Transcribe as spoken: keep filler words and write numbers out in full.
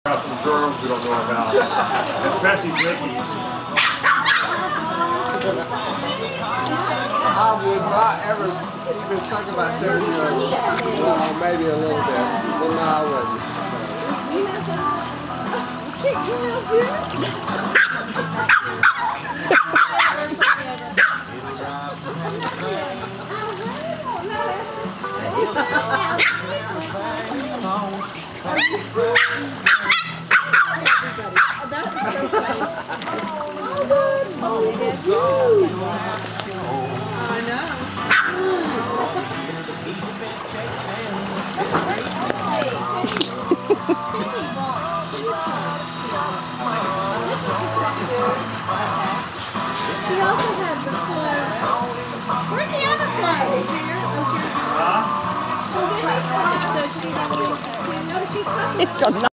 Got some germs we don't know about, especially Ricky. I would not ever even think about thirty years old. Well, maybe a little bit, but no, I wouldn't. I know. She also had the plug. Where's the other plug? Huh? Oh, then he's plug, so she has to. No, she's